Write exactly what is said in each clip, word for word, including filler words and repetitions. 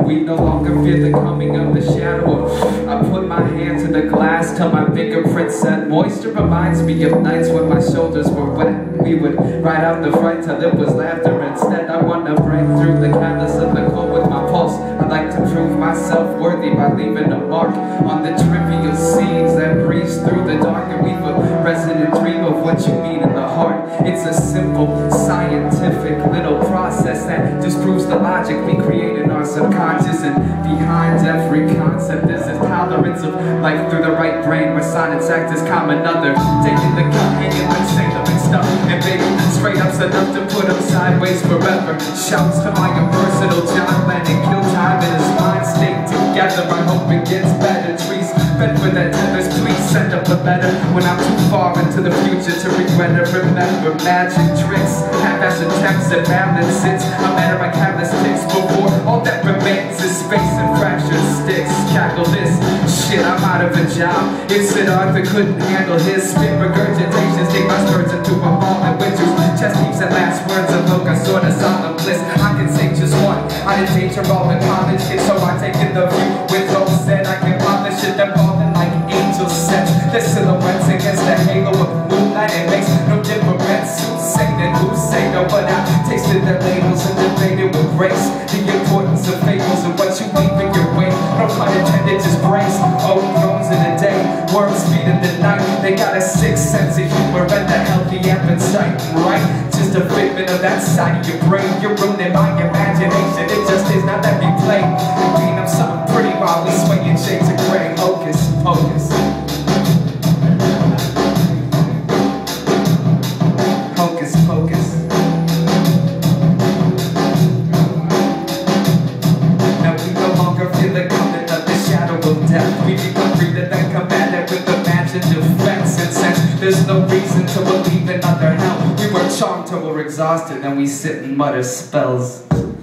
We no longer fear the coming of the shadow. I put my hand to the glass till my fingerprints set. Moisture reminds me of nights when my shoulders were wet. We would ride out the fright till it was laughter instead. I wanna break through the catalyst of the cold with my pulse. I'd like to prove myself worthy by leaving a mark on the trivial seeds that breeze through the dark, and weave a resident dream of what you mean in the heart. It's a simple, scientific little process that just proves the logic we create in our subconscious, and behind every concept is this tolerance of life through the right brain where science acts as common other. Taking the gun, hanging like Sailor and stuff, and baby, straight up's enough to put him sideways forever. Shouts to my impersonal John Lennon, kill time in his mind state together. I hope it gets better. Trees bent for that tethers, please send up a letter when I'm too far into the future to regret it. Remember magic tricks, half-ass attempts at balances. I'm better at careless ticks before all that remains is space and fractured sticks. Cackle this shit, I'm out of a job. It's that Arthur couldn't handle his spit regurgitations. Take my spurs into a ball and winters. Chest keeps at last words evoke a sort of solemn bliss. I can say just one. I did danger all in college kids, so I take in the view with hope said I can polish it. They're falling like angel sets. The silhouettes against the halo of moonlight. It makes no difference who's saying and who's saying no, but I tasted their labels and debated with grace the importance of fables and what you leave in your way. No pun intended, just brace. Oh, drones in the day, worms feed in the night. They got a sixth sense of humor and a healthy appetite, right? Just a figment of that side of your brain. You're ruining my imagination. It just is, not let me play. Being up something pretty while we swinging shades of gray. Hocus pocus. Hocus pocus. Now we no longer feel the coming of the shadow of death. We become free to then combat it with imagined defense. And since there's no reason to believe in other hell, we were charmed till we're exhausted and we sit and mutter spells.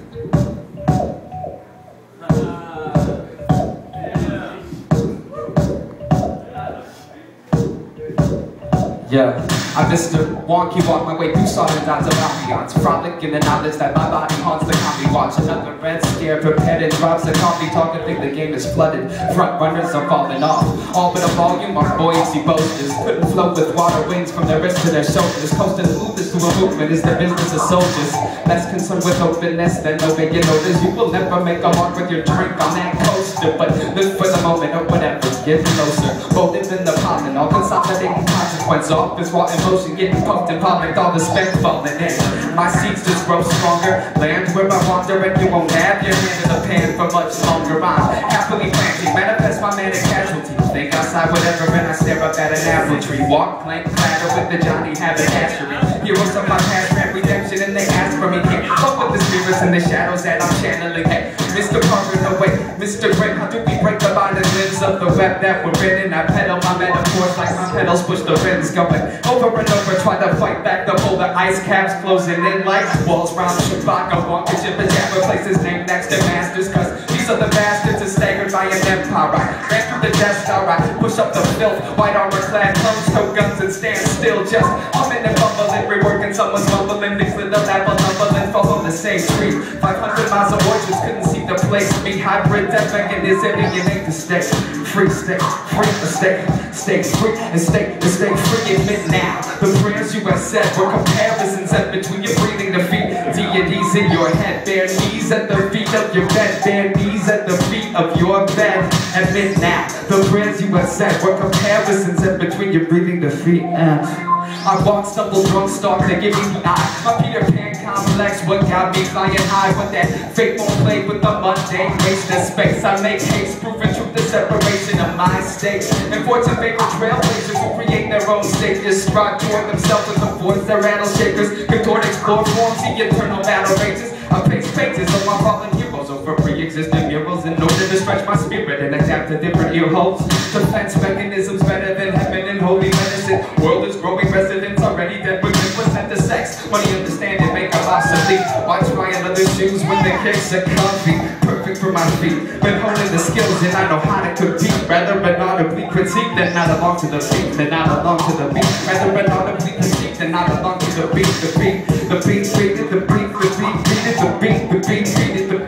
Yeah, I'm Mister Wonky, walk my way through solid dots of ambiance, frolic in the knowledge that my body haunts the copy. Watch another red scare, prepared and drops the coffee talk and think the game is flooded. Front runners are falling off, all but a volume of buoyancy boasters. Couldn't float with water wings from their wrists to their shoulders. Coasting smoothness through a movement is the business of soldiers. Less concerned with openness than obeying orders. You will never make a mark with your drink on that coaster, but live for the moment or whatever, get closer. Folded in the pollen, all consolidating consequence. Off this raw emotion getting pumped in public, all the specs falling in. My seeds just grow stronger, land where I wander, and you won't have your hand in the pan for much longer. I'm happily planting, manifest my manic casualty. Think outside whatever, and I stare up at an apple tree. Walk, plank, platter with the Johnny Habit ashery. Heroes of my past grant redemption, and they ask for me. Can't fuck with the spirits and the shadows that I'm channeling. Hey, Mister Parker, no way, Mister Great, how do we break the line and limbs of the web that we're in? And I pedal my metaphors like my pedals push the rims, going over and over, try to fight back the polar ice caps closing in like walls round Chewbacca. Wonka Jibba Jabba place his name next to masters, cause these are the bastards are staggered by an empire. I ran through the Death Star, I push up the filth, white armor clad clones, no guns and stand still, just humming and bumbling, reworking someone's mumbling, mixed with the level, tumbling, fall on the same tree. five hundred miles of orchards couldn't see the place me. Hybrid death mechanism, and you make the stay free, stay free, stay, stay free, and stay, and stay free. Admit now, the prayers you have said were comparisons set between your breathing defeat. Deities in your head, bare knees at the feet of your bed, bare knees at the feet of your bed. Admit now, the prayers you have said were comparisons set between your breathing defeat and I walk, stumble, drunk, stalk, they give me the eye. My Peter Pan complex, what got me flying high? But that fate won't play with the mundane, waste of space. I make haste, proving truth, the separation of my state. And fortune favor trailblazers who create their own state. Just strive toward themselves with the voice, their rattle shakers. Contort, explore, form, see eternal battle rages. I paste pages of my fallen heroes over pre-existing murals in order to stretch my spirit and adapt to different ear holes. Defense mechanisms better than heaven and holy medicine. World is growing, residents already dead with ten percent to sex. Money understand it, make them obsolete. Why try another shoes when the kicks are comfy? Perfect for my feet. Been honing the skills and I know how to compete. Rather inaudibly critique than not belong to the beat. Than not belong to the beat. Rather inaudibly critique than not belong to the beat. The beat, the beat, beat, the beat, the beat, beat, the beat, the beat, beat, the beats.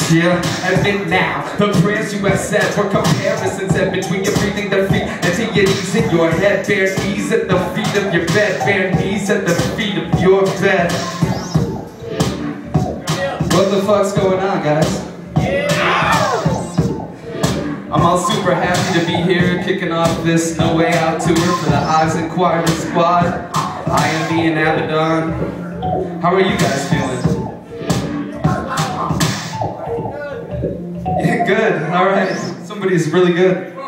Yeah, admit now, the prayers you have said were comparisons in between your breathing their feet and to your knees in your head. Bare knees at the feet of your bed, bare knees at the feet of your bed. What the fuck's going on, guys? I'm all super happy to be here, kicking off this No Way Out tour for the Eyes Inquiry Squad. I am me and Abaddon. How are you guys feeling? Yeah, good. All right. Somebody's really good.